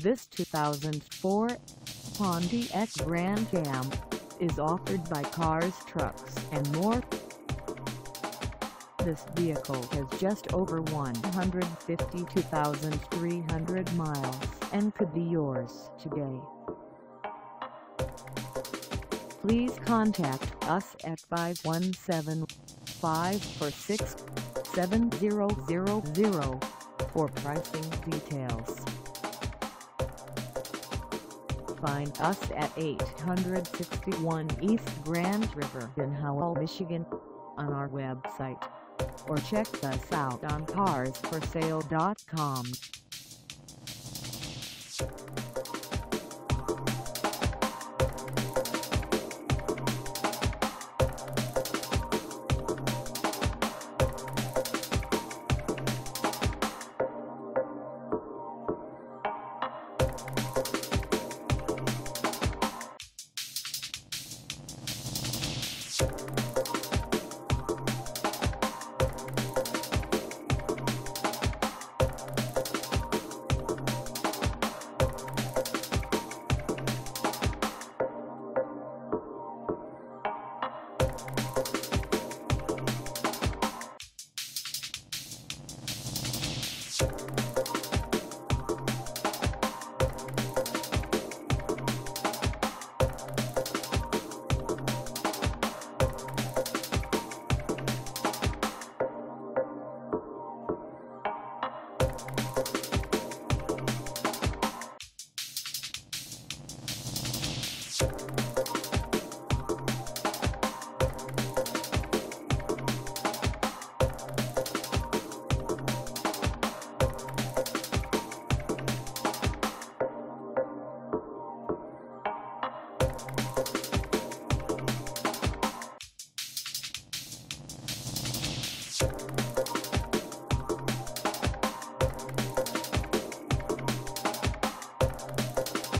This 2004 Pontiac Grand Am is offered by Cars Trucks and More. This vehicle has just over 152,300 miles and could be yours today. Please contact us at 517-546-7000 for pricing details. Find us at 861 East Grand River in Howell, Michigan, on our website, or check us out on carsforsale.com.